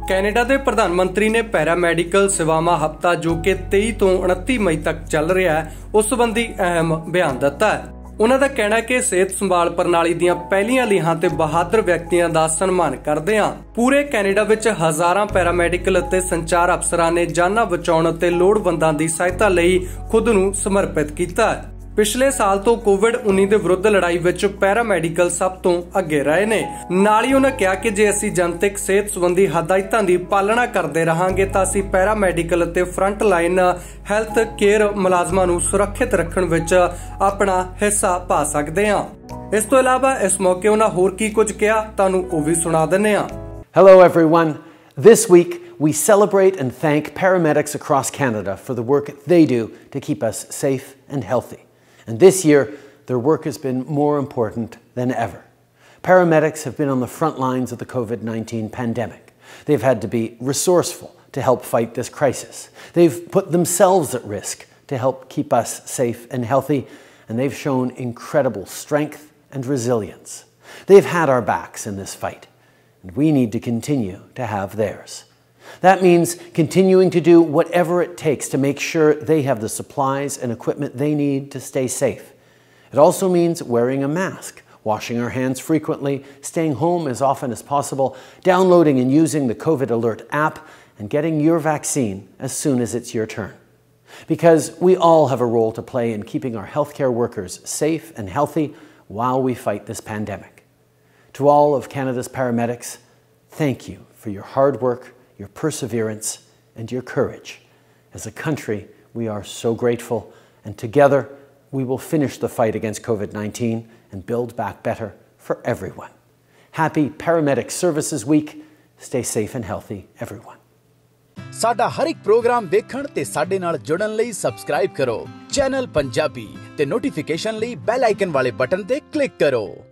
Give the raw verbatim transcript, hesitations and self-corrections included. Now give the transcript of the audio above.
Canada ਦੇ ਪ੍ਰਧਾਨ ਮੰਤਰੀ ਨੇ ਪੈਰਾਮੈਡੀਕਲ ਸੇਵਾਵਾਂ ਹਫ਼ਤਾ ਜੋ ਕਿ तेईस ਤੋਂ उनतीस ਮਈ ਤੱਕ ਚੱਲ ਰਿਹਾ ਹੈ ਉਸ ਸੰਬੰਧੀ ਅਹਿਮ ਬਿਆਨ ਦਿੱਤਾ ਹੈ। ਉਹਨਾਂ ਦਾ ਕਹਿਣਾ ਹੈ ਕਿ ਸਿਹਤ ਸੰਭਾਲ ਪ੍ਰਣਾਲੀ ਦੀਆਂ ਪਹਿਲੀਆਂ ਲੀਹਾਂ ਤੇ ਬਹਾਦਰ ਵਿਅਕਤੀਆਂ ਦਾ ਸਨਮਾਨ ਕਰਦੇ ਹਾਂ। ਪੂਰੇ ਕੈਨੇਡਾ ਵਿੱਚ ਹਜ਼ਾਰਾਂ ਪੈਰਾਮੈਡੀਕਲ ਅਤੇ ਸੰਚਾਰ ਅਫਸਰਾਂ ਨੇ ਜਾਨਾਂ ਬਚਾਉਣ ਅਤੇ ਲੋੜਵੰਦਾਂ ਦੀ ਸਹਾਇਤਾ ਲਈ ਖੁਦ ਨੂੰ ਸਮਰਪਿਤ ਕੀਤਾ ਹੈ। पिछले साल तो कोविड उन्नीस के विरुद्ध लड़ाई विच पैरामैडिकल सब तो अगे रहे ने। नाल ही उन्होंने कहा कि जे असीं जनतक सेहत संबंधी हदायतां दी पालना करते रहांगे तां असीं पैरामैडिकल ते फ्रंट लाइन हैल्थ केयर मुलाजमां नूं सुरक्षित रखण विच अपना हिस्सा पा सकदे हां। इस तों इलावा इस मौके उन्हां होर की कुछ कहा तुहानूं ओह वी सुणा दिंदे हां। Hello everyone. This week we celebrate and thank paramedics across Canada for the work they do to keep us safe and healthy. And this year, their work has been more important than ever. Paramedics have been on the front lines of the COVID nineteen pandemic. They've had to be resourceful to help fight this crisis. They've put themselves at risk to help keep us safe and healthy, and they've shown incredible strength and resilience. They've had our backs in this fight, and we need to continue to have theirs. That means continuing to do whatever it takes to make sure they have the supplies and equipment they need to stay safe. It also means wearing a mask, washing our hands frequently, staying home as often as possible, downloading and using the COVID Alert app, and getting your vaccine as soon as it's your turn. Because we all have a role to play in keeping our healthcare workers safe and healthy while we fight this pandemic. To all of Canada's paramedics, thank you for your hard work, your perseverance, and your courage. As a country, we are so grateful, and together we will finish the fight against COVID nineteen and build back better for everyone. Happy Paramedic Services Week. Stay safe and healthy, everyone. साडा हर एक programme देखण ते साडे नाल जुड़न लई subscribe करो channel Punjabi ते notification लई बेल आइकन वाले बटन ते क्लिक करो।